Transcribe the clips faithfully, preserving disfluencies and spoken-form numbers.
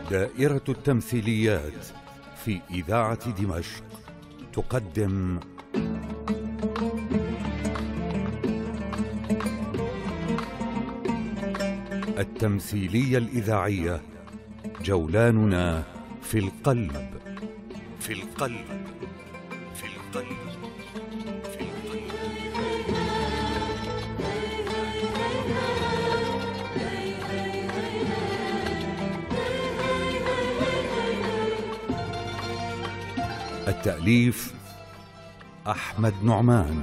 دائرة التمثيليات في إذاعة دمشق تقدم التمثيلية الإذاعية جولاننا في القلب في القلب في القلب في القلب. التأليف أحمد نعمان،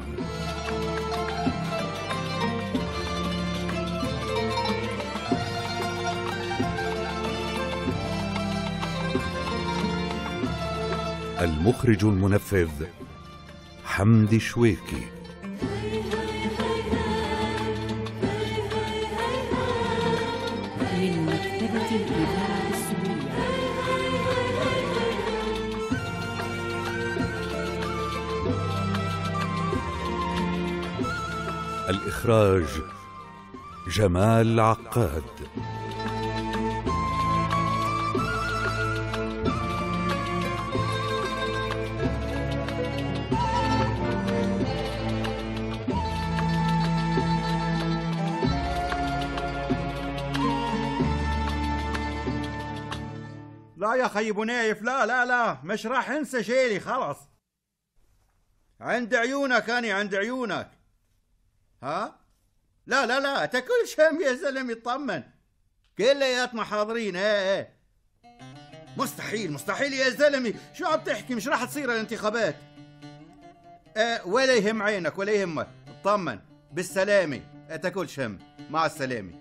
المخرج المنفذ حمدي شويكي. من مكتبة الإذاعة السورية. الإخراج جمال عقاد. لا يا خي ابو نايف، لا لا لا مش راح انسى شيلي خلاص. عند عيونك اني عند عيونك. ها لا لا لا تاكل شام يا زلمه، اطمن كلياتنا حاضرين. ايه ايه مستحيل مستحيل يا زلمه، شو عم تحكي؟ مش راح تصير الانتخابات. ايه ولا يهم عينك ولا يهمك، اطمن بالسلامه. تاكل شام، مع السلامه.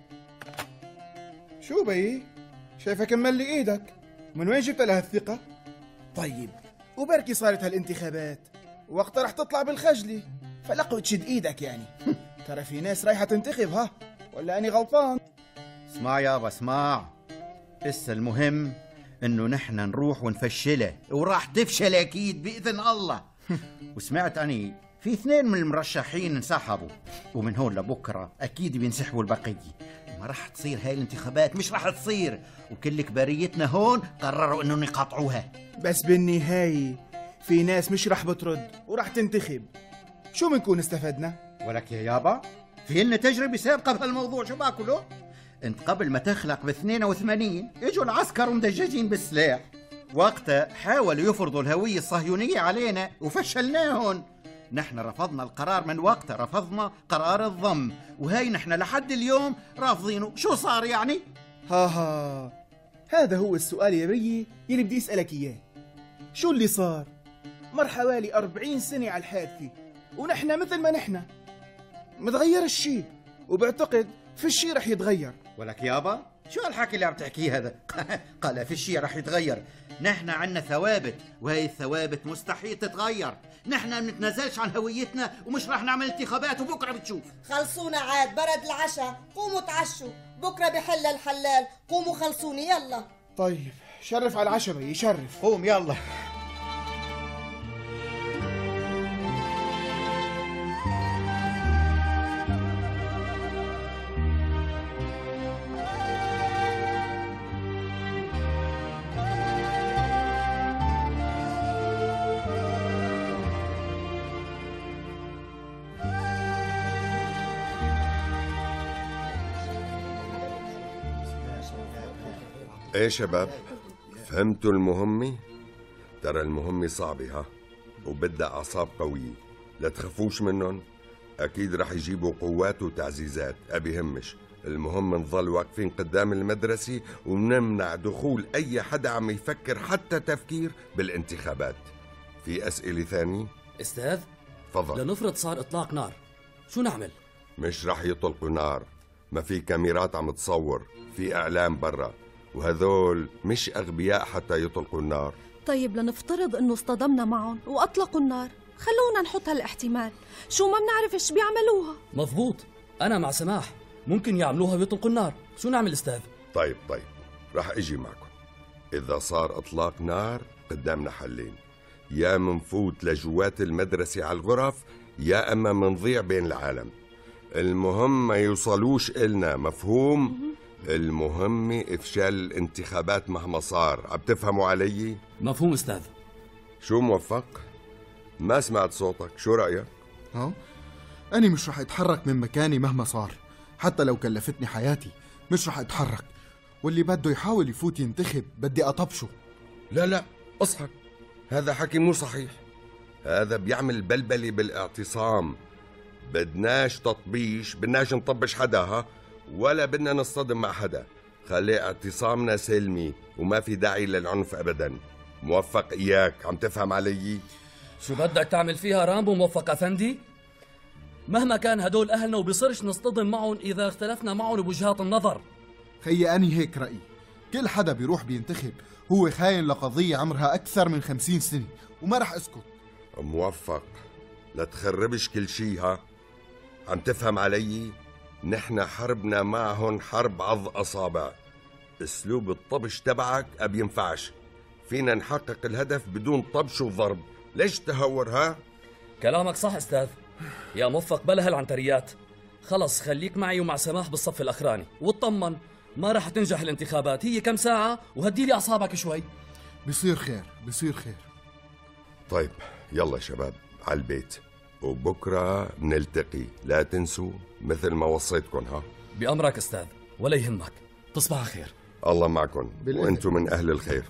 شو بي؟ شايفك مملي ايدك، من وين جبت لها الثقة؟ طيب وبركي صارت هالانتخابات وقتها رح تطلع بالخجلة، فلقوا تشد ايدك يعني. ترى في ناس رايحة تنتخب، ها ولا أني غلطان؟ اسمع يابا اسمع، لسه المهم انه نحن نروح ونفشله، وراح تفشل اكيد باذن الله. وسمعت اني في اثنين من المرشحين انسحبوا، ومن هون لبكره اكيد بينسحبوا البقيه. ما راح تصير هاي الانتخابات، مش راح تصير، وكل كباريتنا هون قرروا انهم يقاطعوها. بس بالنهاية في ناس مش راح بترد وراح تنتخب، شو منكون استفدنا؟ ولك يا يابا في لنا تجربه سابقه بهالموضوع، شو باكله؟ انت قبل ما تخلق ب اثنين وثمانين اجوا العسكر ومدججين بالسلاح، وقتها حاولوا يفرضوا الهويه الصهيونيه علينا وفشلناهم. نحن رفضنا القرار من وقتها، رفضنا قرار الضم، وهي نحن لحد اليوم رافضينه. شو صار يعني؟ ها ها هذا هو السؤال يا بيي يلي بدي اسألك اياه. شو اللي صار؟ مر حوالي أربعين سنة على الحادثة ونحن مثل ما نحن، متغير الشيء، وبعتقد في الشيء رح يتغير. ولك يابا شو هالحكي اللي عم تحكيه هذا؟ قال في الشيء رح يتغير. نحن عنا ثوابت، وهي الثوابت مستحيل تتغير. نحن ما بنتنازلش عن هويتنا، ومش رح نعمل انتخابات، وبكره بتشوف. خلصونا عاد، برد العشاء، قوموا تعشوا، بكره بحل الحلال، قوموا خلصوني يلا. طيب شرف على العشاء بيي، شرف. قوم يلا. ايه شباب، فهمتوا المهمة؟ ترى المهمة صعبة ها، وبدها أعصاب قوية، لا تخافوش منهم. أكيد رح يجيبوا قوات وتعزيزات، أبي همش. المهم نظل واقفين قدام المدرسة ونمنع دخول أي حدا عم يفكر حتى تفكير بالانتخابات. في أسئلة ثانية؟ أستاذ تفضل. لنفرض صار إطلاق نار، شو نعمل؟ مش رح يطلقوا نار، ما في كاميرات عم تصور، في إعلام برا، وهذول مش أغبياء حتى يطلقوا النار. طيب لنفترض انه اصطدمنا معهم واطلقوا النار، خلونا نحط هالاحتمال، شو ما بنعرف ايش بيعملوها. مضبوط، انا مع سماح، ممكن يعملوها ويطلقوا النار. شو نعمل استاذ؟ طيب طيب رح اجي معكم. اذا صار اطلاق نار قدامنا حلين، يا منفوت لجوات المدرسة على الغرف، يا اما منضيع بين العالم. المهم ما يوصلوش إلنا، مفهوم؟ المهم إفشال الانتخابات مهما صار. عم تفهموا علي؟ مفهوم أستاذ. شو موفق؟ ما سمعت صوتك، شو رأيك؟ ها؟ أنا مش رح أتحرك من مكاني مهما صار، حتى لو كلفتني حياتي مش رح أتحرك. واللي بده يحاول يفوت ينتخب بدي أطبشه. لا لا اصحك، هذا حكي مو صحيح. هذا بيعمل بلبلة بالاعتصام. بدناش تطبيش، بدناش نطبش حدا، ها، ولا بدنا نصطدم مع حدا. خلي اعتصامنا سلمي وما في داعي للعنف أبدا. موفق إياك، عم تفهم علي؟ شو بدك تعمل فيها رامبو موفق أفندي؟ مهما كان هدول أهلنا وبيصيرش نصطدم معهم إذا اختلفنا معهم بوجهات النظر. خيي أني هيك رأيي، كل حدا بيروح بينتخب هو خاين لقضية عمرها أكثر من خمسين سنة وما رح أسكت. موفق، لا تخربش كل شي، ها، عم تفهم علي؟ نحن حربنا معهم حرب عض أصابع. اسلوب الطبش تبعك أب ينفعش. فينا نحقق الهدف بدون طبش وضرب. ليش تهور؟ ها، كلامك صح أستاذ. يا موفق بلا هالعنتريات. خلص خليك معي ومع سماح بالصف الأخراني واطمن، ما رح تنجح الانتخابات، هي كم ساعة وهدي لي أعصابك شوي. بصير خير، بصير خير. طيب يلا شباب على البيت، وبكرة نلتقي. لا تنسوا مثل ما وصيتكم. ها، بأمرك أستاذ، ولا يهمك. تصبح على خير. الله معكم وانتم من أهل الخير.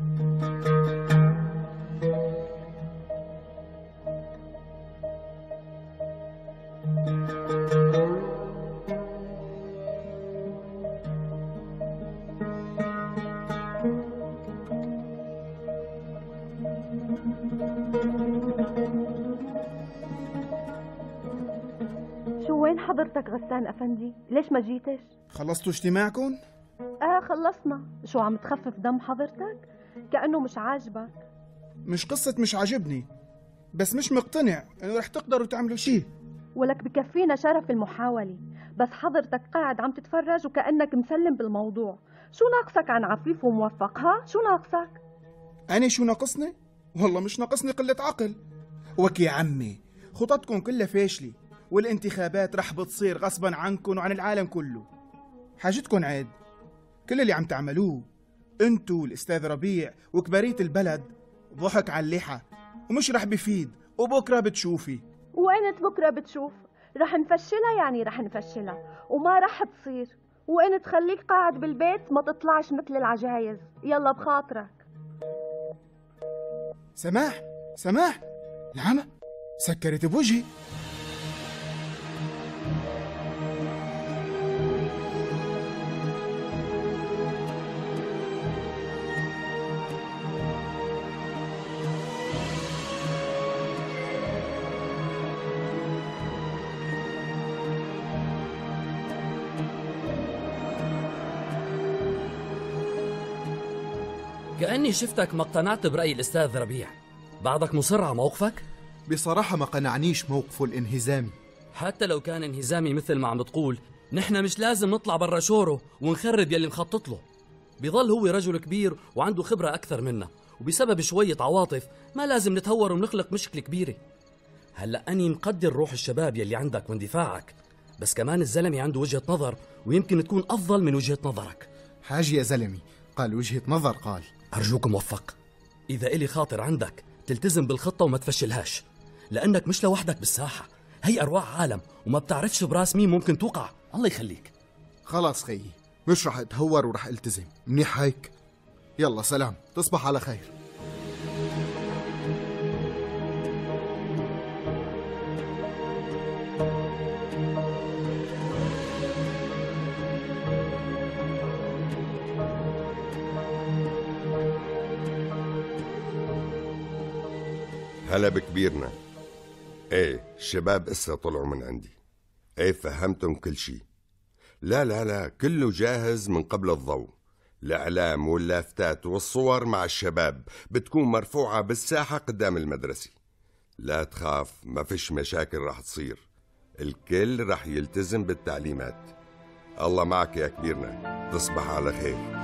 شو وين حضرتك غسان أفندي؟ ليش ما جيتش؟ خلصتوا اجتماعكم؟ آه خلصنا. شو عم تخفف دم حضرتك؟ كأنه مش عاجبك. مش قصة مش عاجبني، بس مش مقتنع انه رح تقدروا تعملوا شيء. ولك بكفينا شرف المحاولة، بس حضرتك قاعد عم تتفرج وكأنك مسلم بالموضوع. شو ناقصك عن عفيف وموفق؟ ها؟ شو ناقصك؟ أنا شو ناقصني؟ والله مش ناقصني قلة عقل. وك يا عمي، خططكم كلها فاشلة، والانتخابات رح بتصير غصبا عنكم وعن العالم كله. حاجتكم عيد. كل اللي عم تعملوه انتو والأستاذ ربيع وكبارية البلد ضحك على اللحى، ومش رح بفيد، وبكرة بتشوفي. وقنت بكرة بتشوف؟ رح نفشلها، يعني رح نفشلها وما رح تصير. وقنت تخليك قاعد بالبيت ما تطلعش مثل العجايز. يلا بخاطرك. سماح، سماح، نعم، سكرت بوجهي. كأني شفتك ما اقتنعت برأي الأستاذ ربيع. بعدك مصر على موقفك؟ بصراحة ما قنعنيش موقفه الانهزامي. حتى لو كان انهزامي مثل ما عم بتقول، نحن مش لازم نطلع برا شوره ونخرب يلي مخطط له. بيظل هو رجل كبير وعنده خبرة أكثر منا، وبسبب شوية عواطف ما لازم نتهور ونخلق مشكلة كبيرة. هلأ أني مقدر روح الشباب يلي عندك واندفاعك، بس كمان الزلمة عنده وجهة نظر ويمكن تكون أفضل من وجهة نظرك. حاجة يا زلمي، قال وجهة نظر قال. أرجوك موفق، إذا إلي خاطر عندك تلتزم بالخطة وما تفشلهاش، لأنك مش لوحدك بالساحة. هي أرواح عالم وما بتعرفش براس مين ممكن توقع. الله يخليك. خلاص خيي، مش رح اتهور ورح التزم. منيح هيك. يلا سلام، تصبح على خير. هلا بكبيرنا. ايه الشباب اسا طلعوا من عندي. ايه فهمتم كل شي. لا لا لا كله جاهز من قبل الضوء. الإعلام واللافتات والصور مع الشباب بتكون مرفوعة بالساحة قدام المدرسة. لا تخاف، ما فيش مشاكل رح تصير. الكل رح يلتزم بالتعليمات. الله معك يا كبيرنا، تصبح على خير.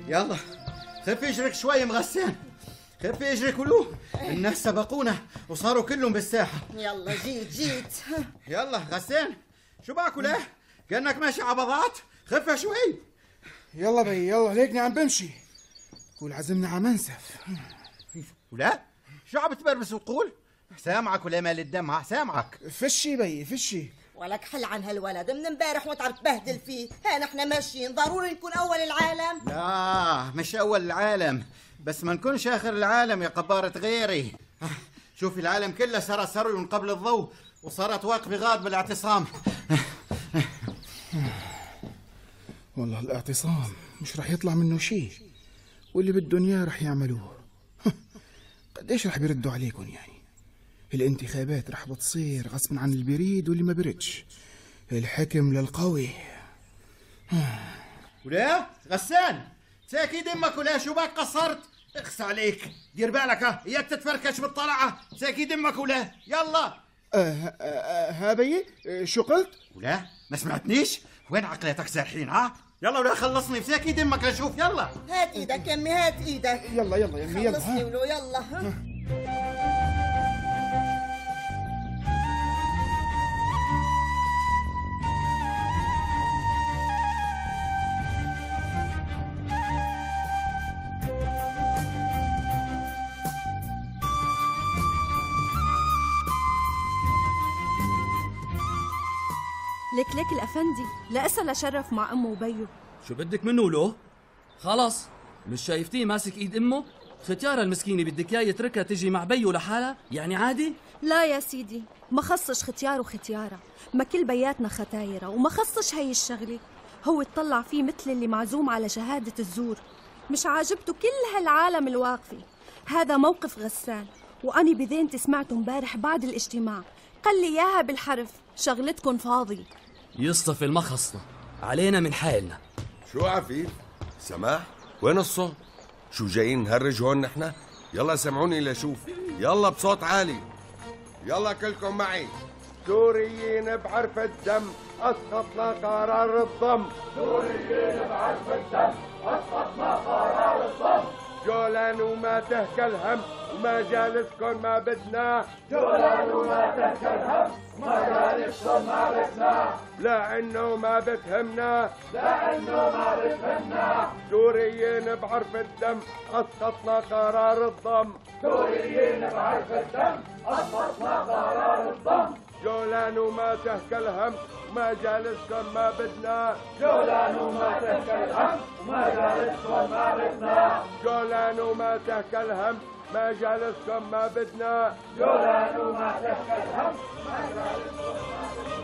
يلا خفي اجرك شوي مغسان، خفي اجرك ولو الناس سبقونا وصاروا كلهم بالساحة. يلا جيت جيت. يلا غسان شو باكل ايه؟ كأنك ماشي عبضات، خفها شوي. يلا بي يلا ليكني عم بمشي، قول عزمنا على منسف. ولا شو عم تبربس وتقول؟ سامعك ولا مال الدم؟ ها سامعك. فشي بي فشي. ولك حل عن هالولد من امبارح وانت عم تبهدل فيه. ها نحن ماشيين ضروري نكون اول العالم. لا مش اول العالم، بس ما نكونش اخر العالم يا قبارة غيري. شوفي العالم كله صار سرل من قبل الضوء وصارت واقف غاد بالاعتصام. والله الاعتصام مش رح يطلع منه شيء، واللي بدهم اياه رح يعملوه. قديش رح بيردوا عليكم يعني؟ الانتخابات رح بتصير غصب عن اللي بيريد واللي ما بيردش. الحكم للقوي. ولا غسان ساكي دمك ولا شو باك قصرت؟ اخس عليك، دير بالك ها اياك تتفركش بالطلعة. ساكي دمك ولا يلا. آه آه آه ها بي آه شو قلت؟ ولا ما سمعتنيش؟ وين عقليتك سارحين ها؟ يلا ولا خلصني بساكي دمك لشوف. يلا هات ايدك يمي هات ايدك. يلا يلا يا يمي يلا. خلصني ولو يلا. ها. لك لك الأفندي لا أسأل شرف مع أمه وبيه. شو بدك منه له؟ خلص مش شايفتيه ماسك ايد امه؟ ختيارة المسكينة بدك اياه يتركها تجي مع بيه لحالها؟ يعني عادي؟ لا يا سيدي، ما خصش ختيار وختيارة، ما كل بياتنا ختايرة، وما خصش هي الشغلة. هو اطلع فيه مثل اللي معزوم على شهادة الزور، مش عاجبته كل هالعالم الواقفة. هذا موقف غسان، وأني بذينتي سمعته امبارح بعد الاجتماع، قال لي إياها بالحرف شغلتكن فاضي. يصطفي المخصنا علينا من حالنا. شو عفيف؟ سماح؟ وين الصوت؟ شو جايين نهرج هون نحن؟ يلا سمعوني لشوف، يلا بصوت عالي، يلا كلكم معي. سوريين بحرف الدم أسقطنا قرار الضم. سوريين بحرف الدم أسقطنا قرار الضم. جولان وما تهكى الهم وما جالسكن ما بدنا. جولان وما تهكى الهم وما جالسكن ما بدنا. لا انه ما بتهمنا، لا انه ما بتهمنا. سوريين بحرف الدم اسقطنا قرار الضم. سوريين بحرف الدم اسقطنا قرار الضم. جولان وما تهكى الهم وما جالسكن ما بدنا. جولان وما تهكى الهم وما جالسكن ما بدنا. جولان وما تهكى الهم ما جالسكن ما بدنا. جولان وما تهكى الهم ما جالسكن ما بدنا.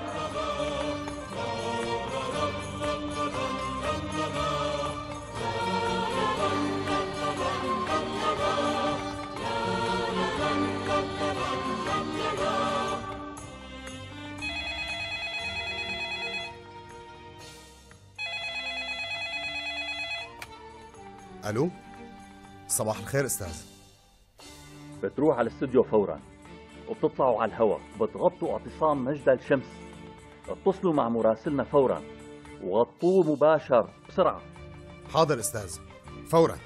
الو صباح الخير استاذ. بتروح على الاستوديو فورا وبتطلعوا على الهواء بتغطوا اعتصام مجد الشمس. اتصلوا مع مراسلنا فورا وغطوه مباشر بسرعه. حاضر استاذ فورا.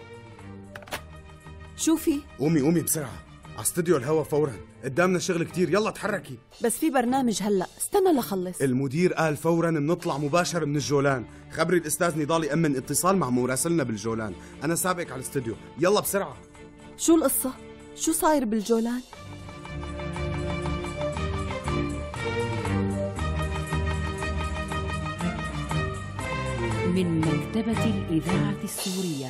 شو في؟ قومي قومي بسرعه على استوديو الهوا فورا، قدامنا شغل كتير، يلا تحركي. بس في برنامج هلا، استنى لخلص. المدير قال فورا بنطلع مباشر من الجولان. خبري الاستاذ نضال يأمن اتصال مع مراسلنا بالجولان، انا سابقك على الاستوديو، يلا بسرعه. شو القصه؟ شو صاير بالجولان؟ من مكتبة الإذاعة السورية.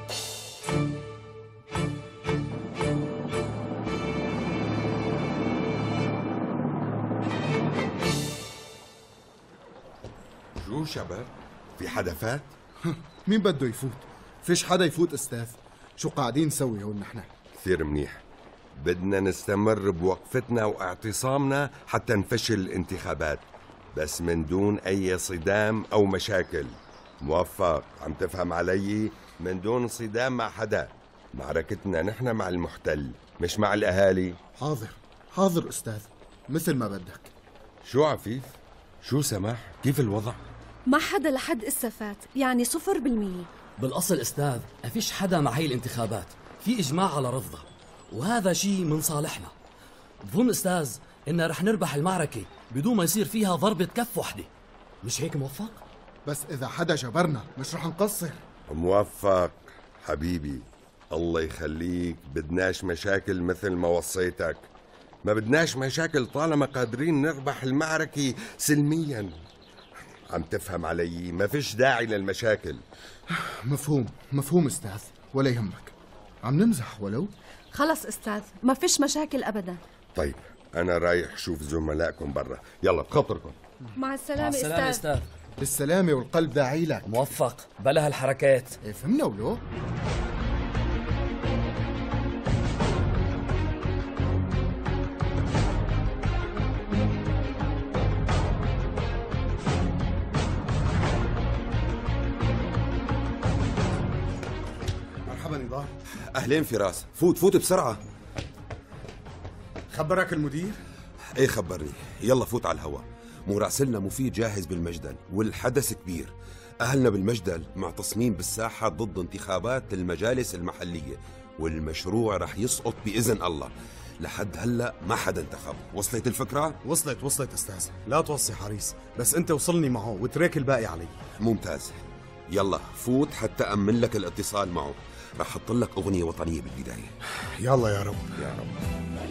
شو شباب؟ في حدا فات؟ مين بده يفوت؟ فيش حدا يفوت استاذ. شو قاعدين نسوي هون نحن؟ كثير منيح، بدنا نستمر بوقفتنا واعتصامنا حتى نفشل الانتخابات، بس من دون أي صدام أو مشاكل. موفق؟ عم تفهم علي؟ من دون صدام مع حدا. معركتنا نحن مع المحتل مش مع الأهالي. حاضر حاضر أستاذ، مثل ما بدك. شو عفيف؟ شو سماح؟ كيف الوضع؟ ما حدا لحد إسا فات، يعني صفر بالمية. بالأصل أستاذ ما فيش حدا مع هي الانتخابات، في إجماع على رفضها، وهذا شيء من صالحنا. بظن أستاذ إننا رح نربح المعركة بدون ما يصير فيها ضربة كف وحدة، مش هيك موفق؟ بس إذا حدا جبرنا مش رح نقصر. موفق حبيبي، الله يخليك، بدناش مشاكل مثل ما وصيتك، ما بدناش مشاكل طالما قادرين نربح المعركة سلميا. عم تفهم علي؟ ما فيش داعي للمشاكل. مفهوم مفهوم أستاذ، ولا يهمك، عم نمزح ولو. خلص أستاذ، ما فيش مشاكل أبدا. طيب أنا رايح شوف زملائكم برا، يلا بخطركم. مع السلامة, مع السلامة أستاذ. أستاذ. بالسلامة والقلب داعي لك. موفق، بلا هالحركات. إيه فهمنا ولو. مرحبا نضال. أهلين فراس، فوت فوت بسرعة. خبرك المدير؟ ايه خبرني، يلا فوت على الهوا. مراسلنا مفيد جاهز بالمجدل والحدث كبير. أهلنا بالمجدل معتصمين بالساحة ضد انتخابات المجالس المحلية، والمشروع رح يسقط بإذن الله. لحد هلأ ما حدا انتخب. وصلت الفكرة؟ وصلت وصلت أستاذ، لا توصي حريص، بس أنت وصلني معه وترك الباقي علي. ممتاز، يلا فوت حتى أمن لك الاتصال معه. رح أحط لك أغنية وطنية بالبداية. يلا يا رب يا رب.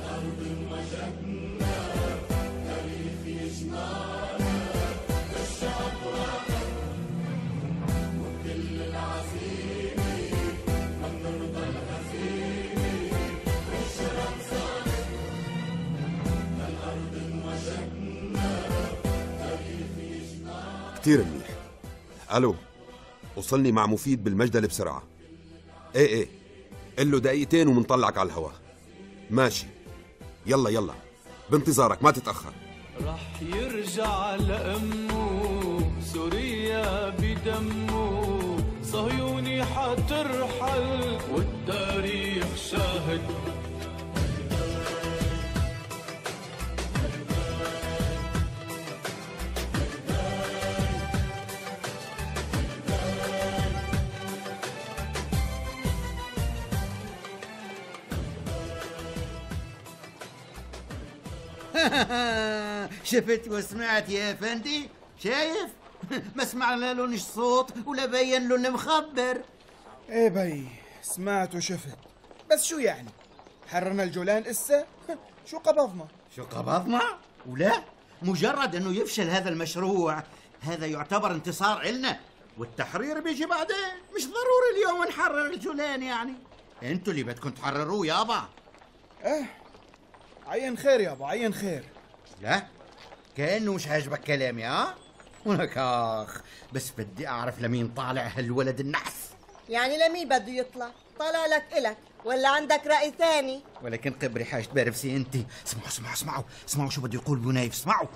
كتير منيح. ألو، وصلني مع مفيد بالمجدل بسرعة. ايه ايه، قل له دقيقتين ومنطلعك على الهواء. ماشي، يلا يلا بانتظارك، ما تتأخر. رح يرجع لأمه سوريا بدمه، صهيوني حترحل والتاريخ شاهد. شفت وسمعت يا افندي؟ شايف؟ ما سمعنا لهش صوت ولا بين له مخبر. ايه بي، سمعت وشفت، بس شو يعني؟ حررنا الجولان اسا؟ شو قبضنا؟ شو قبضنا؟ ولا مجرد انه يفشل هذا المشروع هذا يعتبر انتصار إلنا، والتحرير بيجي بعدين، مش ضروري اليوم نحرر الجولان يعني. انتوا اللي بدكم تحرروه يابا. اه عين خير يابا، عين خير. لا كأنه مش عاجبك كلامي، ها؟ ولك اخ، بس بدي اعرف لمين طالع هالولد النحس. يعني لمين بده يطلع؟ طلع لك إلك ولا عندك رأي ثاني؟ ولكن قبري حاجة بعرفسي انت. اسمعوا اسمعوا اسمعوا اسمعوا شو بده يقول بنايف، اسمعوا.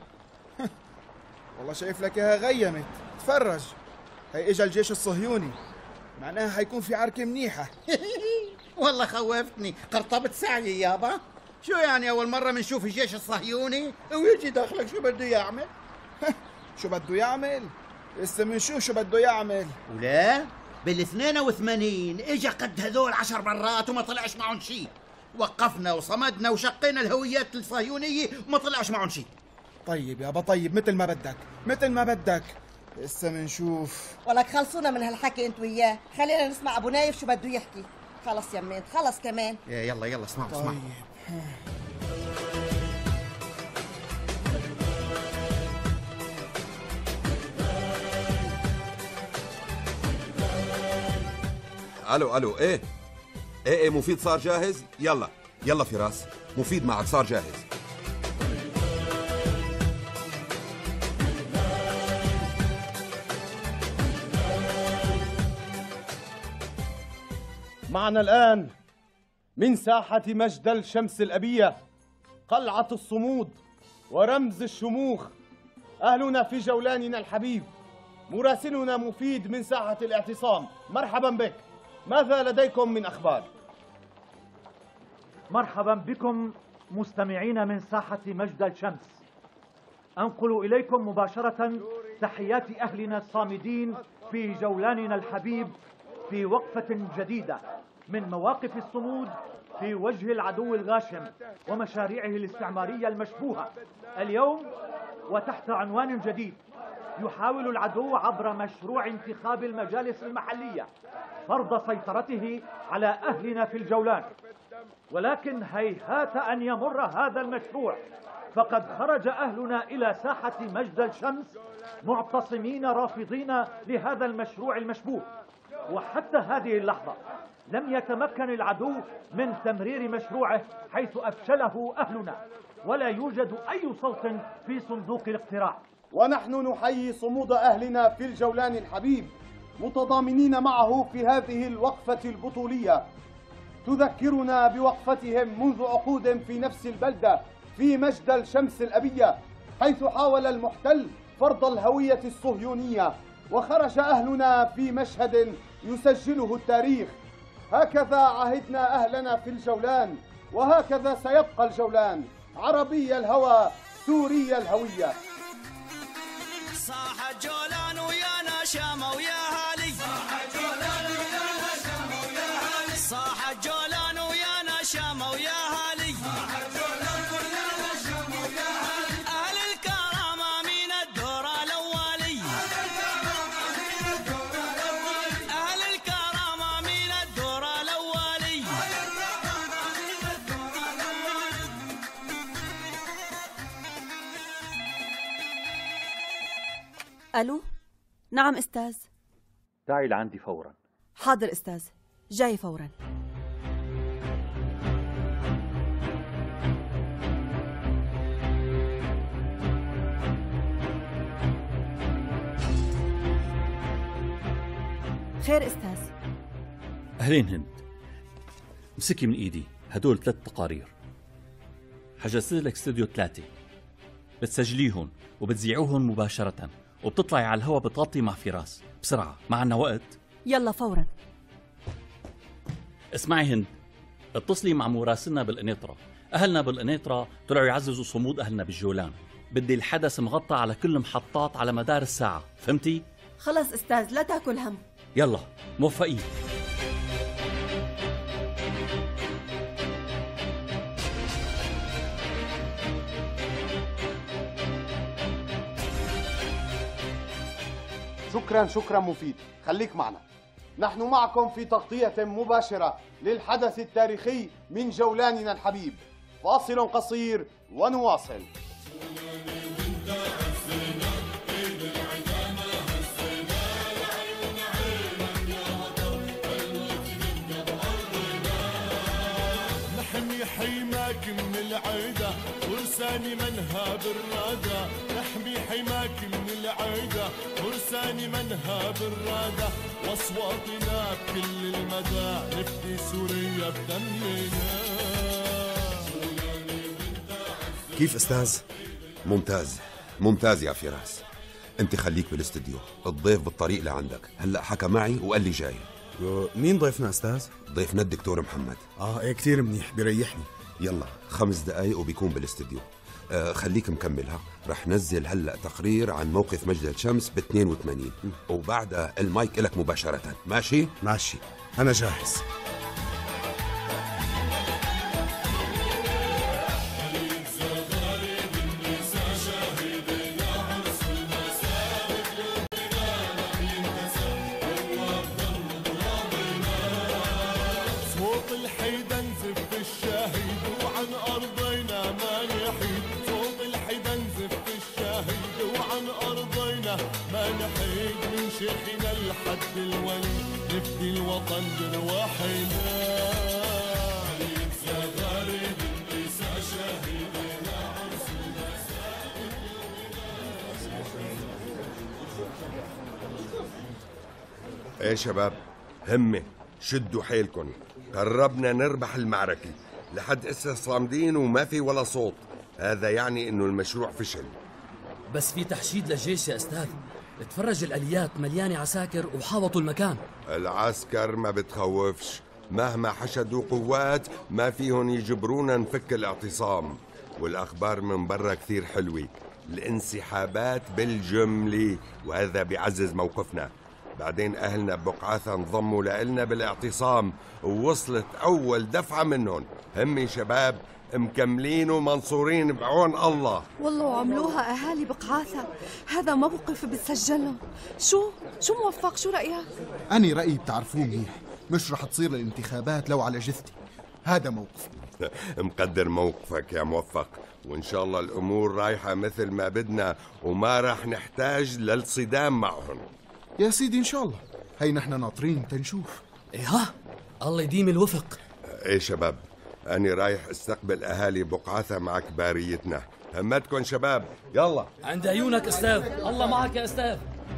والله شايف لك اياها غيمت، تفرج. هي اجا الجيش الصهيوني، معناها حيكون في عركة منيحة. والله خوفتني، قرطبت سعيي يابا. شو يعني أول مرة بنشوف الجيش الصهيوني ويجي داخلك شو بده يعمل؟ شو بده يعمل؟ لسه بنشوف شو بده يعمل. ولا بال اثنين وثمانين اجا قد هذول عشر مرات وما طلعش معهم شيء. وقفنا وصمدنا وشقينا الهويات الصهيونية وما طلعش معهم شيء. طيب يابا طيب، مثل ما بدك مثل ما بدك، لسه بنشوف. ولك خلصونا من هالحكي انت وياه، خلينا نسمع ابو نايف شو بده يحكي. خلص يمين، خلص كمان. يلا يلا اسمعوا اسمعوا. طيب. الو الو، ايه ايه ايه مفيد صار جاهز؟ يلا يلا فراس، مفيد معك صار جاهز. معنا الآن من ساحة مجدل شمس الأبية قلعة الصمود ورمز الشموخ أهلنا في جولاننا الحبيب، مراسلنا مفيد من ساحة الاعتصام. مرحبا بك، ماذا لديكم من أخبار؟ مرحبا بكم مستمعين من ساحة مجدل شمس. أنقل إليكم مباشرة تحيات أهلنا الصامدين في جولاننا الحبيب في وقفة جديدة من مواقف الصمود في وجه العدو الغاشم ومشاريعه الاستعمارية المشبوهة. اليوم وتحت عنوان جديد يحاول العدو عبر مشروع انتخاب المجالس المحلية فرض سيطرته على أهلنا في الجولان، ولكن هيهات أن يمر هذا المشروع، فقد خرج أهلنا إلى ساحة مجد الشمس معتصمين رافضين لهذا المشروع المشبوه. وحتى هذه اللحظة لم يتمكن العدو من تمرير مشروعه حيث أفشله أهلنا، ولا يوجد أي صوت في صندوق الاقتراع. ونحن نحيي صمود أهلنا في الجولان الحبيب متضامنين معه في هذه الوقفة البطولية تذكرنا بوقفتهم منذ عقود في نفس البلدة في مجد الشمس الأبية، حيث حاول المحتل فرض الهوية الصهيونية، وخرج أهلنا في مشهد يسجله التاريخ. هكذا عهدنا أهلنا في الجولان، وهكذا سيبقى الجولان عربي الهوى سوري الهوية. صاح الجولان ويانا شامة ويا هالي، صاح الجولان ويانا شامة ويا هالي، صاح الجولان ويانا شامة ويا هالي، صاح الجولان ويانا شامة ويا هالي. أهل الكرامة من الدور الأولي، أهل الكرامة من الدور الأولي، أهل الكرامة من الدور الأولي. ألو؟ نعم أستاذ. تعي لعندي فورا. حاضر أستاذ، جاي فورا. خير أستاذ. أهلين هند، امسكي من إيدي هدول ثلاث تقارير. حجزت لك استوديو ثلاثة، بتسجليهم وبتذيعوهم مباشرة وبتطلعي على الهواء بتغطي مع فراس. بسرعة، ما عنا وقت. يلا فورا. اسمعي هند، اتصلي مع مراسلنا بالقنيطرة. أهلنا بالقنيطرة طلعوا يعززوا صمود أهلنا بالجولان. بدي الحدث مغطى على كل المحطات على مدار الساعة، فهمتي؟ خلص أستاذ، لا تاكل هم. يلا موفقين. شكرا شكرا مفيد، خليك معنا. نحن معكم في تغطية مباشرة للحدث التاريخي من جولاننا الحبيب. فاصل قصير ونواصل. نحمي حيماك من العيدة ولساني منها بالرادة، نحمي حيماك من العيدة ولساني منها بالرادة، واصواتنا بكل المدى نفدي سوريا بدمنا. كيف استاذ؟ ممتاز ممتاز يا فراس. انت خليك بالاستديو، الضيف بالطريق لعندك. هلا حكى معي وقال لي جاي. مين ضيفنا استاذ؟ ضيفنا الدكتور محمد. اه ايه كتير منيح، بيريحني. يلا خمس دقايق وبيكون بالاستديو. آه خليك مكملها. رح نزل هلا تقرير عن موقف مجد الشمس ب اثنين وثمانين، وبعدها المايك لك مباشرة. ماشي؟ ماشي، أنا جاهز. ايه شباب، همة، شدوا حيلكن، قربنا نربح المعركة. لحد اسا صامدين وما في ولا صوت، هذا يعني انه المشروع فشل. بس في تحشيد للجيش يا استاذ، اتفرج الاليات مليانة عساكر وحاوطوا المكان. العسكر ما بتخوفش، مهما حشدوا قوات ما فيهم يجبرونا نفك الاعتصام. والاخبار من برا كثير حلوة، الانسحابات بالجملة، وهذا بيعزز موقفنا. بعدين أهلنا ببقعاثة انضموا لإلنا بالاعتصام ووصلت أول دفعة منهم. هم شباب مكملين ومنصورين بعون الله. والله وعملوها أهالي بقعاثة. هذا موقف بتسجله. شو شو موفق، شو رأيك؟ أنا رأيي بتعرفوه منيح، مش رح تصير الانتخابات لو على جثتي. هذا موقف. مقدر موقفك يا موفق، وإن شاء الله الأمور رايحة مثل ما بدنا وما راح نحتاج للصدام معهم. يا سيدي إن شاء الله، هي نحن ناطرين تنشوف. إيه ها، الله يديم الوفق. إيه شباب، أنا رايح استقبل أهالي بقعاثة مع كباريتنا. همتكن شباب، يلا. عند عيونك أستاذ، الله معك يا أستاذ.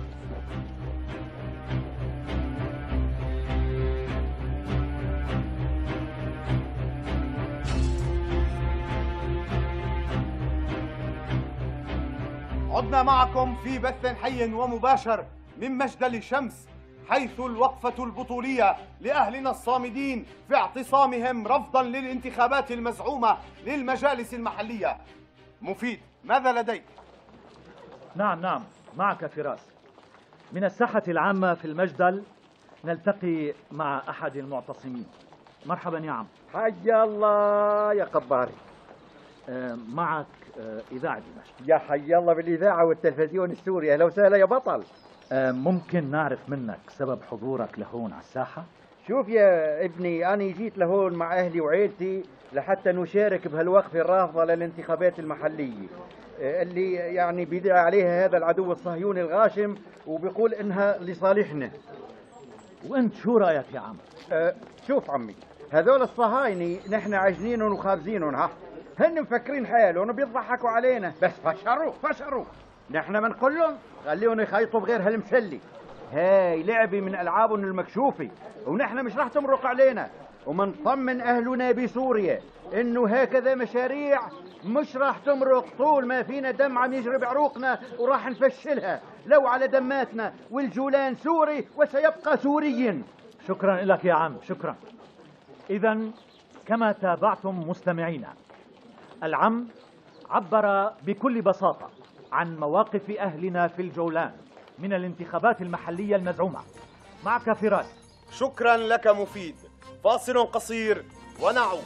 عدنا معكم في بث حي ومباشر من مجدل شمس، حيث الوقفة البطولية لأهلنا الصامدين في اعتصامهم رفضا للانتخابات المزعومة للمجالس المحلية. مفيد، ماذا لديك؟ نعم نعم معك فراس. من الساحة العامة في المجدل نلتقي مع أحد المعتصمين. مرحبا يا عم. حي الله يا قباري. آه معك آه إذاعة دمشق. يا حي الله بالإذاعة والتلفزيون السوري، أهلا وسهلا يا بطل. آه ممكن نعرف منك سبب حضورك لهون على الساحة؟ شوف يا ابني، أنا جيت لهون مع أهلي وعيلتي لحتى نشارك بهالوقفة الرافضة للانتخابات المحلية اللي يعني بيدعي عليها هذا العدو الصهيوني الغاشم وبيقول إنها لصالحنا. وأنت شو رأيك يا عم؟ أه شوف عمي، هذول الصهاينة نحن عاجنينهم وخابزينهم، ها هن مفكرين حالهم وبيضحكوا علينا، بس فشروا فشروا. نحن بنقول لهم خليهم يخيطوا بغير هالمشلي. هاي لعبة من ألعابهم المكشوفة، ونحن مش رح تمرق علينا. ومنطمن أهلنا بسوريا إنه هكذا مشاريع مش راح تمرق طول ما فينا دم عم يجري بعروقنا، وراح نفشلها لو على دماتنا، والجولان سوري وسيبقى سوريا. شكرا لك يا عم، شكرا. إذا كما تابعتم مستمعينا، العم عبر بكل بساطة عن مواقف أهلنا في الجولان من الانتخابات المحلية المزعومة. معك فراس. شكرا لك مفيد. فاصل قصير ونعود.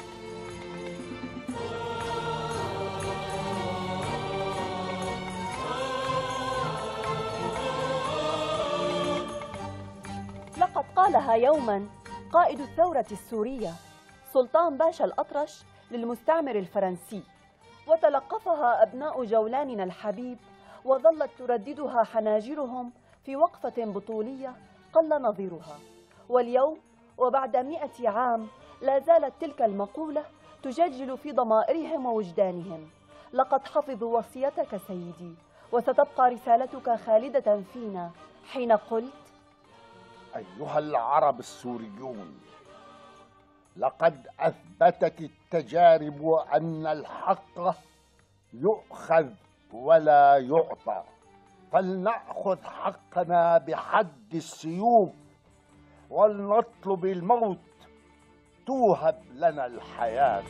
لقد قالها يوما قائد الثورة السورية سلطان باشا الأطرش للمستعمر الفرنسي، وتلقفها أبناء جولاننا الحبيب، وظلت ترددها حناجرهم في وقفة بطولية قل نظيرها. واليوم وبعد مئة عام لا زالت تلك المقولة تجلجل في ضمائرهم ووجدانهم. لقد حفظوا وصيتك سيدي، وستبقى رسالتك خالدة فينا حين قلت: أيها العرب السوريون، لقد أثبتت التجارب أن الحق يؤخذ ولا يعطى، فلنأخذ حقنا بحد السيوف ولنطلب الموت توهب لنا الحياة.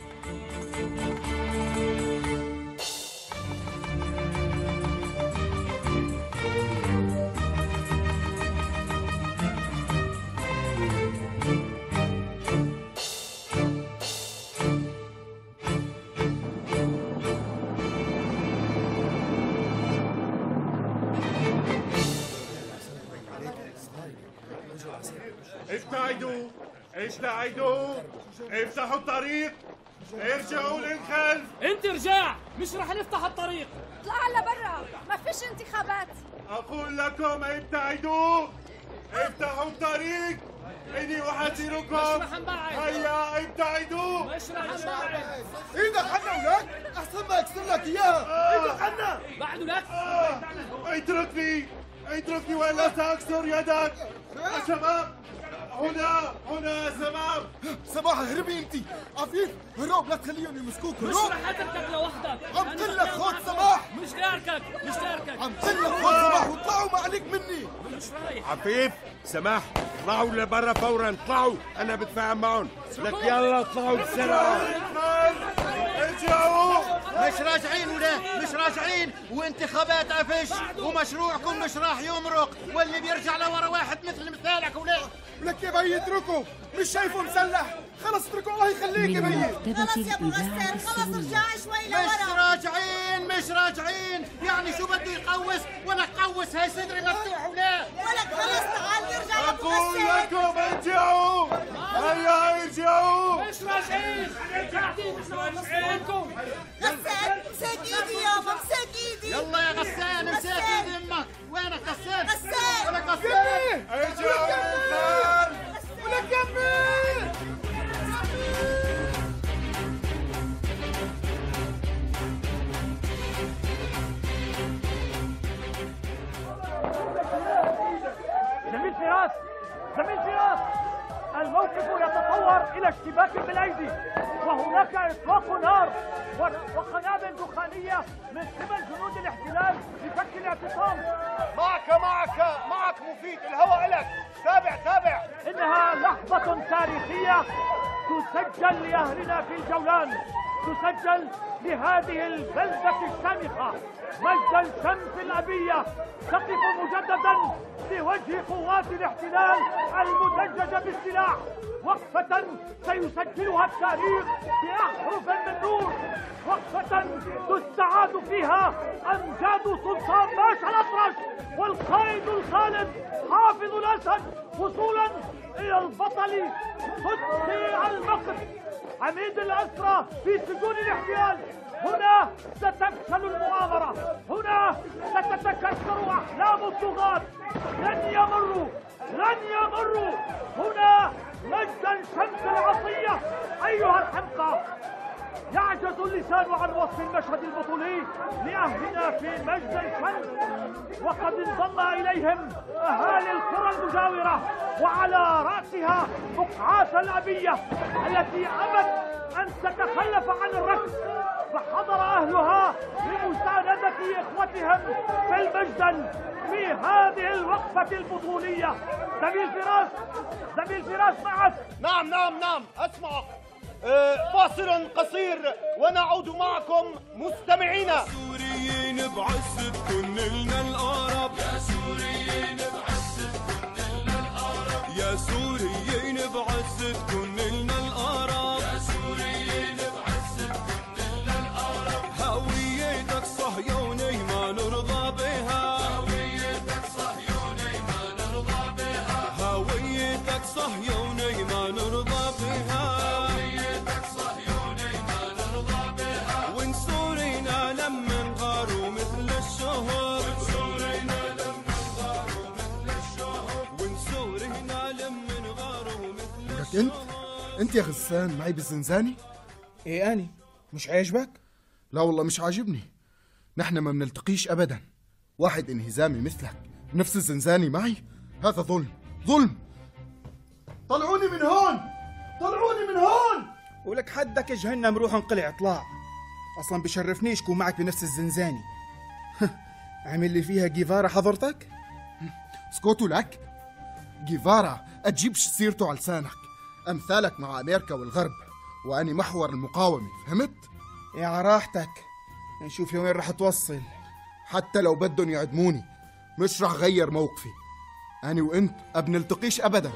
ابتعدوا ابتعدوا، افتحوا الطريق، ارجعوا للخلف. انت ارجع، مش رح نفتح الطريق. اطلع لبرا، ما فيش انتخابات. اقول لكم ابتعدوا، افتحوا الطريق، اني احذركم. مش رح نبعد. هيا ابتعدوا، مش رح نبعد. ايدك عنا ولاد، احسن ما اكسر لك اياها. ايدك عنا. بعده لك. آه. اتركني اتركني والا ساكسر يدك. يا شباب، هنا هنا يا شباب. سماح هربي انت، عفيف هروب، لا تخليهم يمسكوك. مش رح اتركك لوحدك. عم قل لك خود سماح. مش تاركك مش تاركك. عم قل لك خود سماح، واطلعوا ما عليك مني. مش رايح. عفيف، سماح، اطلعوا لبرا فورا، اطلعوا، انا بتفاهم معهم. لك يلا اطلعوا بسرعة. ارجعوا مش راجعين ولا مش راجعين، وانتخابات عفش، ومشروعكم مش راح يمرق، واللي بيرجع لورا واحد مثل مثالك ولا ولك يا بي اتركوا، مش شايفه مسلح، خلص اتركوا الله يخليك يا بي. خلص يا ابو غسان، خلص ارجع شوي لورا. مش راجعين مش راجعين، يعني شو بده يقوس ولا قوس، هاي صدري مفتوح ولا ولك خلص تعال نرجع يا ابو أقول غسان. لكم ارجعوا، هيا ارجعوا. مش راجعين مش راجعين. غسان مسك ايدي يابا، مسك ايدي. يلا يا غسان امسك ايد امك. وينك غسان؟ غسان ولك غسان ارجعوا غسان. ولك يمي. زميل فراس، زميل فراس، الموقف يتطور إلى اشتباك بالأيدي، وهناك إطلاق نار وقنابل دخانية من قبل جنود الاحتلال لفك الاعتصام. معك معك معك مفيد، الهواء لك. تابع تابع. إنها لحظة تاريخية تسجل لأهلنا في الجولان، تسجل لهذه البلدة الشامخة. مجد الشمس الأبية تقف مجددا في وجه قوات الاحتلال المدججة بالسلاح، وقفة سيسجلها التاريخ بأحرف من نور، وقفة تستعاد فيها أمجاد سلطان باشا الأطرش والقائد الخالد حافظ الأسد، وصولا إلى البطل قدسي المقر عميد الأسرى في سجون الاحتلال. هنا ستفشل المؤامرة، هنا ستتكسر أحلام الطغاة. لن يمروا لن يمروا هنا. مجد الشمس العصية أيها الحمقى. يعجز اللسان عن وصف المشهد البطولي لأهلنا في مجد الشمس، وقد انضم إليهم أهالي القرى المجاورة، وعلى رأسها بقعات الأبية التي أبت أن تتخلف عن الركض، فحضر أهلها لمساندة إخوتهم في المجدل في هذه الوقفة البطولية. زميل فراس، زميل فراس معك. نعم نعم نعم أسمعك. أه فاصل قصير ونعود معكم مستمعينا. سوريين بعزتكن لنا القرب، يا سوريين بعزتكن لنا القرب، يا سوريين بعزتكن لنا القرب، يا سوريين بعزتكن لنا القرب. هويتك صهيوني ما نرضى بها، هويتك صهيوني ما نرضى بها، هويتك صهيوني ما نرضى بها، هويتك صهيوني ما نرضى بها. ونسورينا لما نغاروا مثل الشهر، ونسورينا لما نغاروا مثل الشهر، ونسورينا لما نغاروا مثل لك انت انت يا غسان معي بالزنزانة؟ ايه اني مش عاجبك؟ لا والله مش عاجبني. نحن ما بنلتقيش ابدا. واحد انهزامي مثلك بنفس الزنزانة معي، هذا ظلم ظلم. طلعوني من هون، طلعوني من هون. ولك حدك جهنم روح انقلع اطلاع. اصلا بشرفنيش كون معك بنفس الزنزانة. عمل لي فيها جيفارا حضرتك؟ سكوتوا لك. جيفارا أتجيبش سيرته على لسانك. أمثالك مع أمريكا والغرب، وأني محور المقاومة، فهمت؟ يا راحتك، نشوف وين رح توصل. حتى لو بدهم يعدموني مش رح غير موقفي. أنا وأنت أبنلتقيش أبدا.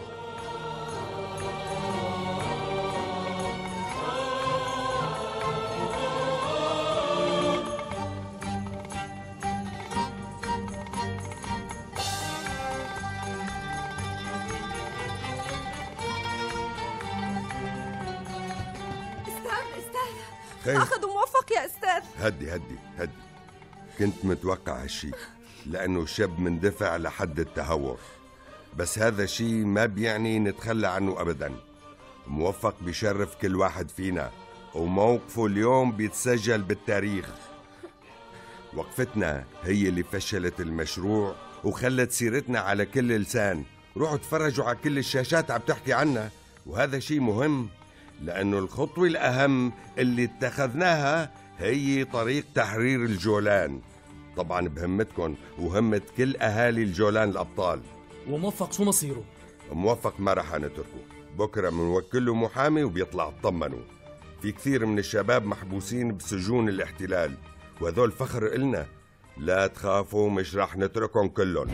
خير. أخذوا موفق يا أستاذ. هدي هدي هدي. كنت متوقع هالشي، لأنه الشاب مندفع لحد التهور، بس هذا شي ما بيعني نتخلى عنه أبدا. موفق بيشرف كل واحد فينا، وموقفه اليوم بيتسجل بالتاريخ. وقفتنا هي اللي فشلت المشروع وخلت سيرتنا على كل لسان. روحوا تفرجوا على كل الشاشات عم تحكي عنا، وهذا شي مهم، لأنه الخطوة الأهم اللي اتخذناها هي طريق تحرير الجولان. طبعا بهمتكم وهمة كل أهالي الجولان الأبطال. وموفق شو مصيره؟ موفق ما رح نتركه، بكرة منوكل له محامي وبيطلع اطمنوا. في كثير من الشباب محبوسين بسجون الاحتلال، وهذول فخر إلنا. لا تخافوا، مش رح نتركهم كلهم.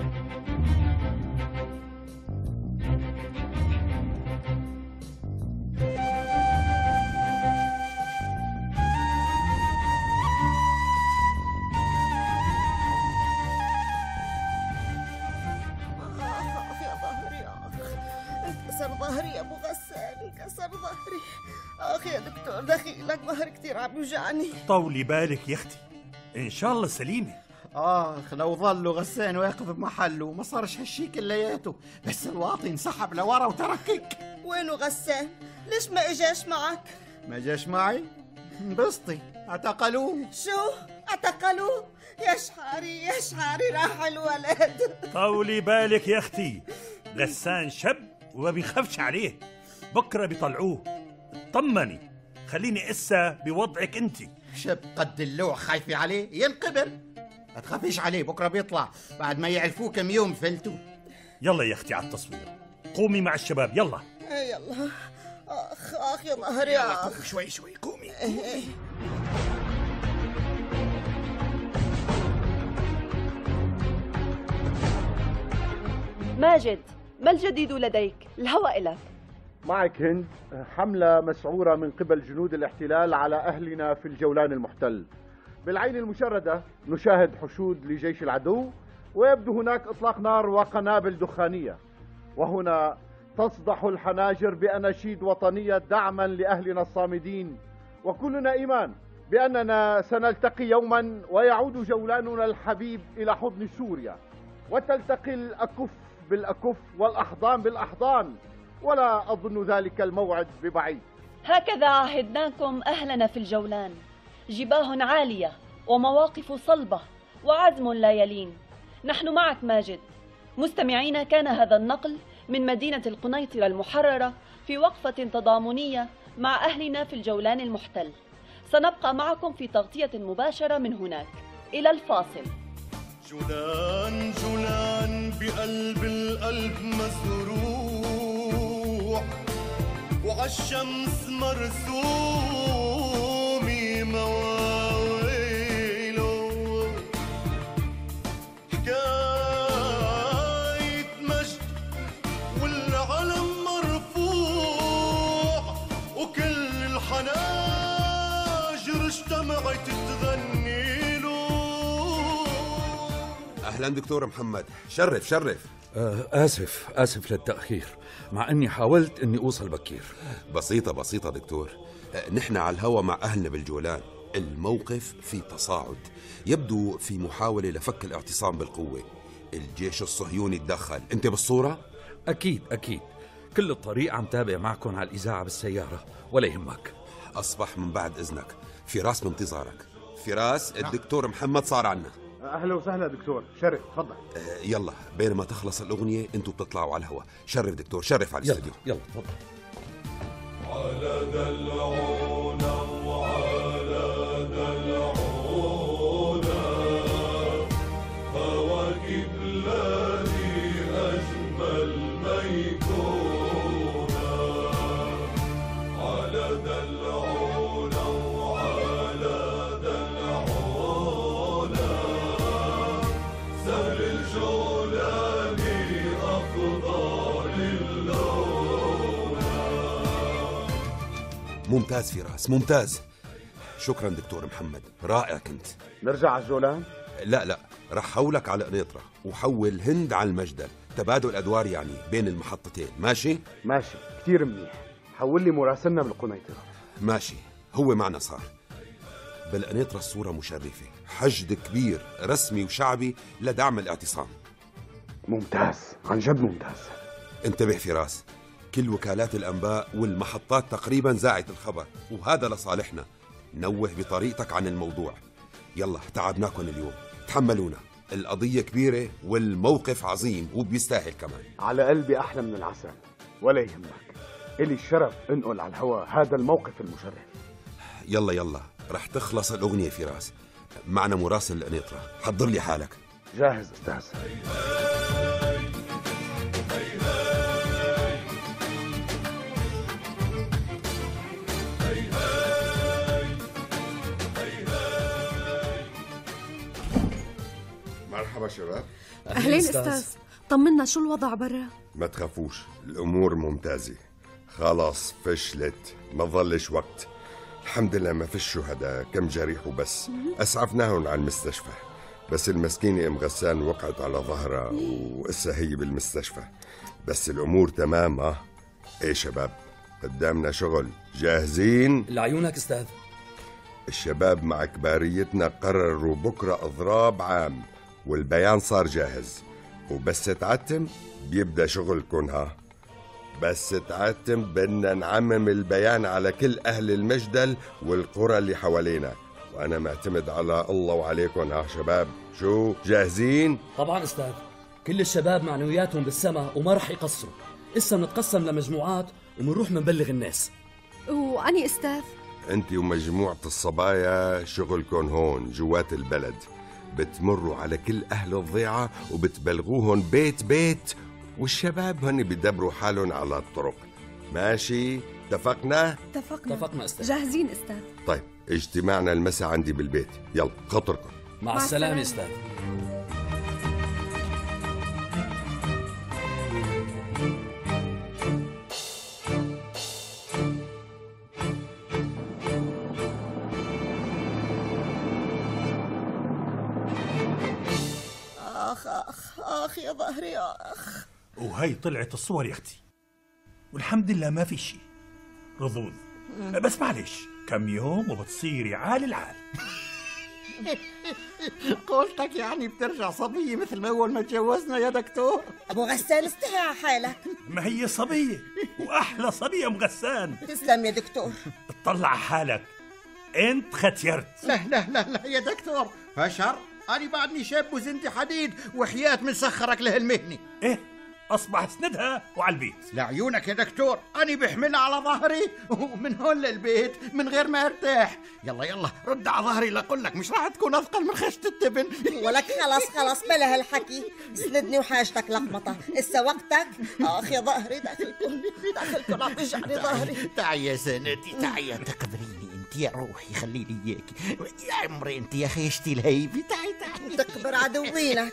كسر ظهري يا ابو غسان، كسر ظهري. اخ يا دكتور دخيلك، ظهري كثير عم يوجعني. طولي بالك يا اختي، ان شاء الله سليمه. اخ لو ظلوا غسان واقف بمحله ما صارش هالشي كلياته، بس الواطي انسحب لورا وتركك. وينه غسان؟ ليش ما اجاش معك؟ ما جاش معي؟ انبسطي، اعتقلوه. شو؟ اعتقلوه؟ يا شحاري يا شحاري راح الولد. طولي بالك يا اختي، غسان شب وما بيخافش عليه، بكره بيطلعوه. طمني، خليني اسا بوضعك انت. شب قد اللوع خايفة عليه ينقبر، ما تخافيش عليه، بكره بيطلع بعد ما يعرفوه كم يوم فلتوا. يلا يا اختي على التصوير، قومي مع الشباب يلا. ايه يلا. اخ اخ يا ظهري يا اخ. شوي شوي قومي. إيه. ماجد، ما الجديد لديك؟ الهوى إلك. معك هند. حملة مسعورة من قبل جنود الاحتلال على أهلنا في الجولان المحتل. بالعين المشردة نشاهد حشود لجيش العدو، ويبدو هناك إطلاق نار وقنابل دخانية، وهنا تصدح الحناجر بأناشيد وطنية دعما لأهلنا الصامدين، وكلنا إيمان بأننا سنلتقي يوما ويعود جولاننا الحبيب إلى حضن سوريا، وتلتقي الأكف بالأكف والأحضان بالأحضان، ولا أظن ذلك الموعد ببعيد. هكذا عاهدناكم أهلنا في الجولان، جباه عالية ومواقف صلبة وعزم لا يلين. نحن معك ماجد. مستمعينا، كان هذا النقل من مدينة القنيطرة المحررة في وقفة تضامنية مع أهلنا في الجولان المحتل. سنبقى معكم في تغطية مباشرة من هناك. إلى الفاصل. جولان جولان بقلب القلب مزروع، وعالشمس مرسومي مواويله، حكاية مجد والعلم مرفوع، وكل الحناجر اجتمعت تغني له. أهلا دكتور محمد، شرف شرف. آه آسف آسف للتأخير، مع أني حاولت أني أوصل بكير. بسيطة بسيطة دكتور. آه نحن على الهوا مع أهلنا بالجولان، الموقف في تصاعد، يبدو في محاولة لفك الاعتصام بالقوة. الجيش الصهيوني تدخل، أنت بالصورة؟ أكيد أكيد، كل الطريق عم تابع معكم على الإذاعة بالسيارة، ولا يهمك. أصبح من بعد إذنك، فراس بانتظارك. فراس، الدكتور محمد صار عنا. أهلا وسهلا دكتور، شرف تفضل. آه يلا بينما تخلص الأغنية أنتوا بتطلعوا على الهواء. شرف دكتور، شرف على الاستوديو. يلا يلا تفضل. على دلعونا وعلى دلعونا هواكي بلادي أجمل ميكونة. على دلعونا وعلى دلعونا سهل الجولاني أفضل اللون. ممتاز فراس، ممتاز. شكرا دكتور محمد، رائع كنت. نرجع على الجولان؟ لا لا، رح حولك على قنيطرة وحول هند على المجدل، تبادل أدوار يعني بين المحطتين. ماشي؟ ماشي، كتير منيح. حول لي مراسلنا بالقنيطرة. ماشي، هو معنا صار. بالقنيطرة الصورة مشرفة، حشد كبير رسمي وشعبي لدعم الاعتصام. ممتاز، عن جد ممتاز. انتبه فراس، كل وكالات الأنباء والمحطات تقريبا زاعت الخبر، وهذا لصالحنا. نوه بطريقتك عن الموضوع. يلا تعبناكم اليوم، تحملونا، القضية كبيرة والموقف عظيم وبيستاهل كمان. على قلبي أحلى من العسل، ولا يهمك، إلي الشرف انقل على الهواء هذا الموقف المشرف. يلا يلا، رح تخلص الأغنية فراس. معنا مراسل القنيطرة، حضر لي حالك. جاهز أستاذ. مرحبا شباب. أهلين أستاذ، طمنا شو الوضع برا؟ ما تخافوش، الأمور ممتازة. خلاص فشلت، ما ظلش وقت. الحمد لله ما فيش شهداء، كم جريح وبس. أسعفناهم على المستشفى، بس المسكينة أم غسان وقعت على ظهرها وإسا هي بالمستشفى. بس الأمور تمام. اه إيه شباب، قدامنا شغل، جاهزين؟ لعيونك أستاذ. الشباب مع كباريتنا قرروا بكرة إضراب عام، والبيان صار جاهز، وبس تعتم بيبدأ شغلكن. ها بس تعتم بدنا نعمم البيان على كل أهل المجدل والقرى اللي حوالينا، وأنا معتمد على الله وعليكم. ها شباب، شو جاهزين؟ طبعا أستاذ، كل الشباب معنوياتهم بالسما وما رح يقصروا. إسا بنتقسم لمجموعات ومنروح منبلغ الناس. وأني أستاذ؟ أنت ومجموعة الصبايا شغلكن هون جوات البلد، بتمروا على كل أهل الضيعة وبتبلغوهم بيت بيت، والشباب هن بيدبروا حالهم على الطرق. ماشي؟ اتفقنا؟ اتفقنا. اتفقنا أستاذ. جاهزين أستاذ. طيب اجتماعنا المساء عندي بالبيت، يلا خطركم. مع, مع السلامة أستاذ. آخ آخ آخ يا ظهري آخ. وهي طلعت الصور يا أختي، والحمد لله ما في شيء. رضوض بس معلش، كم يوم وبتصيري عال العال. قولتك يعني بترجع صبية مثل ما أول ما تجوزنا يا دكتور؟ أبو غسان استحي على حالك. ما هي صبية وأحلى صبية أم غسان. تسلم يا دكتور. اطلع على حالك، أنت ختيرت. لا لا لا لا يا دكتور، فشر، أنا بعدني شاب وزنتي حديد، وحياة من سخرك لهالمهنة. إيه؟ أصبح اسندها وعلى البيت. لعيونك يا دكتور، أنا بحملها على ظهري ومن هون للبيت من غير ما ارتاح. يلا يلا رد على ظهري لأقول لك مش راح تكون أثقل من خشة التبن. ولك خلاص خلاص بلا هالحكي، اسندني وحاجتك لقمطة، إسا وقتك. آخ يا ظهري، داخلكم داخلكم عم يوجعني ظهري. تعي يا سندي، تعي تقبريني انت يا روحي، خليلي اياكي يا عمري، انت يا خيشتي الهيبي. تعي تعي تقبر عدوينك.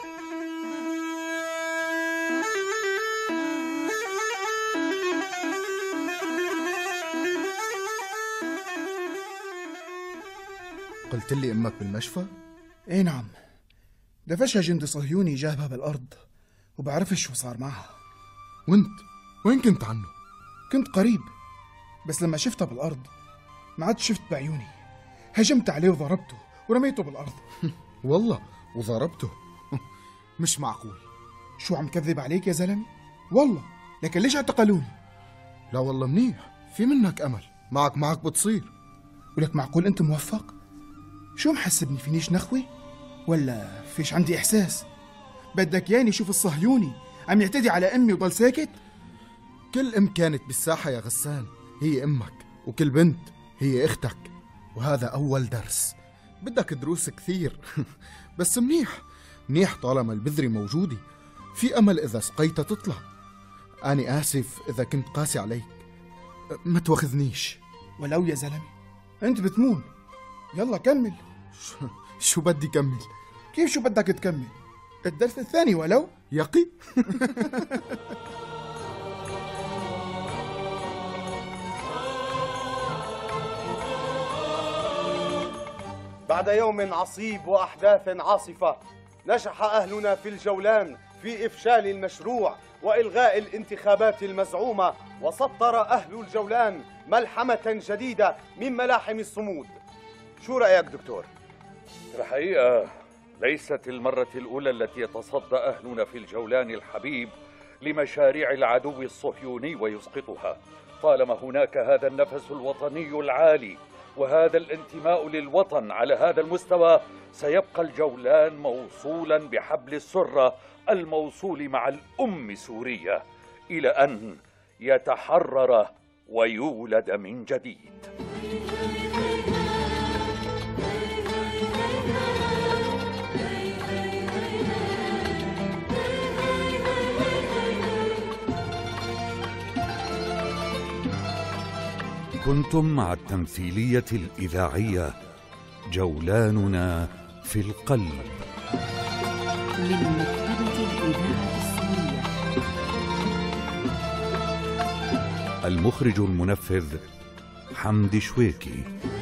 قلت لي امك بالمشفى؟ ايه نعم، دفشها جندي صهيوني جابها بالارض، وبعرفش شو صار معها. وانت وين كنت عنه؟ كنت قريب، بس لما شفتها بالارض ما عاد شفت بعيوني، هجمت عليه وضربته ورميته بالارض. والله وضربته؟ مش معقول. شو عم كذب عليك يا زلمه؟ والله، لكن ليش اعتقلوني؟ لا والله منيح، في منك امل، معك معك بتصير. ولك معقول انت موفق؟ شو محسبني فينيش نخوي؟ ولا فيش عندي إحساس؟ بدك ياني شوف الصهيوني عم يعتدي على أمي وضل ساكت؟ كل أم كانت بالساحة يا غسان هي أمك، وكل بنت هي أختك، وهذا أول درس. بدك دروس كثير. بس منيح منيح طالما البذرة موجودة، في أمل إذا سقيتها تطلع. أنا آسف إذا كنت قاسي عليك، ما تواخذنيش. ولو يا زلمة أنت بتمون. يلا كمل. شو, شو بدي كمل؟ كيف شو بدك تكمل؟ الدرس الثاني ولو يقي. بعد يوم عصيب وأحداث عاصفة، نجح أهلنا في الجولان في إفشال المشروع وإلغاء الانتخابات المزعومة، وسطر أهل الجولان ملحمة جديدة من ملاحم الصمود. شو رأيك دكتور؟ الحقيقة ليست المرة الأولى التي يتصدى أهلنا في الجولان الحبيب لمشاريع العدو الصهيوني ويسقطها، طالما هناك هذا النفس الوطني العالي وهذا الانتماء للوطن على هذا المستوى، سيبقى الجولان موصولا بحبل السرة الموصول مع الأم سورية إلى أن يتحرر ويولد من جديد. كنتم مع التمثيلية الإذاعية جولاننا في القلب. من مكتبة الإذاعة السورية. المخرج المنفذ حمدي شويكي.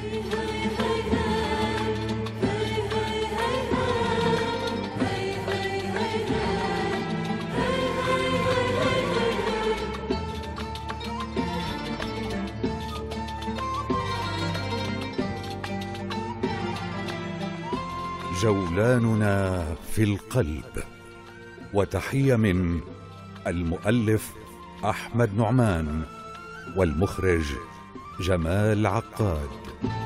جولاننا في القلب، وتحية من المؤلف أحمد نعمان والمخرج جمال عقاد.